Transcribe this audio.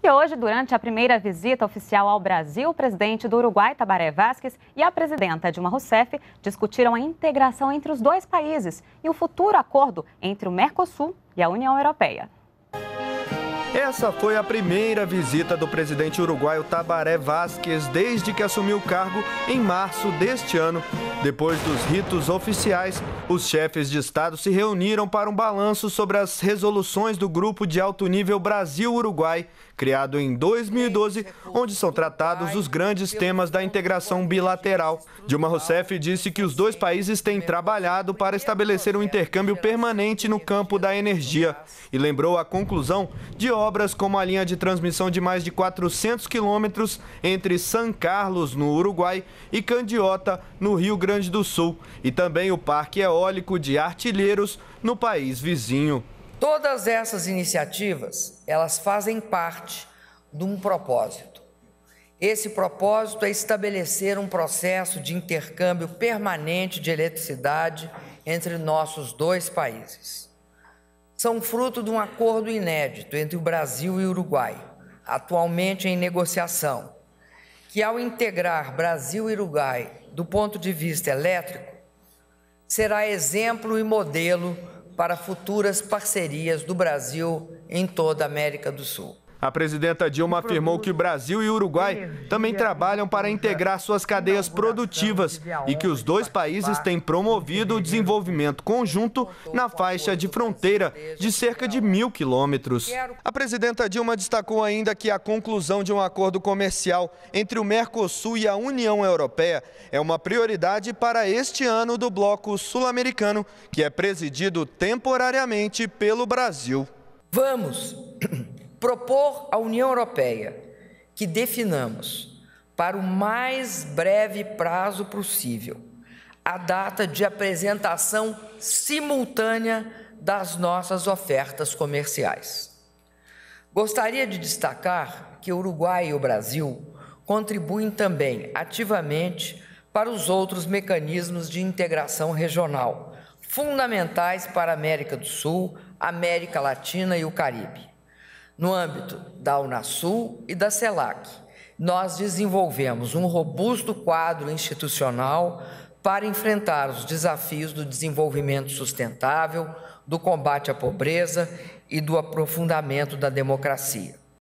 Porque hoje, durante a primeira visita oficial ao Brasil, o presidente do Uruguai, Tabaré Vázquez, e a presidenta Dilma Rousseff discutiram a integração entre os dois países e o futuro acordo entre o Mercosul e a União Europeia. Essa foi a primeira visita do presidente uruguaio Tabaré Vázquez desde que assumiu o cargo em março deste ano. Depois dos ritos oficiais, os chefes de Estado se reuniram para um balanço sobre as resoluções do Grupo de Alto Nível Brasil-Uruguai, criado em 2012, onde são tratados os grandes temas da integração bilateral. Dilma Rousseff disse que os dois países têm trabalhado para estabelecer um intercâmbio permanente no campo da energia e lembrou a conclusão de obras como a linha de transmissão de mais de 400 quilômetros entre São Carlos, no Uruguai, e Candiota, no Rio Grande do Sul, e também o Parque Eólico de Artilheiros, no país vizinho. Todas essas iniciativas, elas fazem parte de um propósito. Esse propósito é estabelecer um processo de intercâmbio permanente de eletricidade entre nossos dois países. São fruto de um acordo inédito entre o Brasil e o Uruguai, atualmente em negociação, que ao integrar Brasil e Uruguai do ponto de vista elétrico, será exemplo e modelo para futuras parcerias do Brasil em toda a América do Sul. A presidenta Dilma afirmou que o Brasil e o Uruguai também trabalham para integrar suas cadeias produtivas e que os dois países têm promovido o desenvolvimento conjunto na faixa de fronteira de cerca de 1.000 quilômetros. A presidenta Dilma destacou ainda que a conclusão de um acordo comercial entre o Mercosul e a União Europeia é uma prioridade para este ano do Bloco Sul-Americano, que é presidido temporariamente pelo Brasil. Vamos propor à União Europeia que definamos, para o mais breve prazo possível, a data de apresentação simultânea das nossas ofertas comerciais. Gostaria de destacar que o Uruguai e o Brasil contribuem também ativamente para os outros mecanismos de integração regional, fundamentais para a América do Sul, América Latina e o Caribe. No âmbito da Unasul e da CELAC, nós desenvolvemos um robusto quadro institucional para enfrentar os desafios do desenvolvimento sustentável, do combate à pobreza e do aprofundamento da democracia.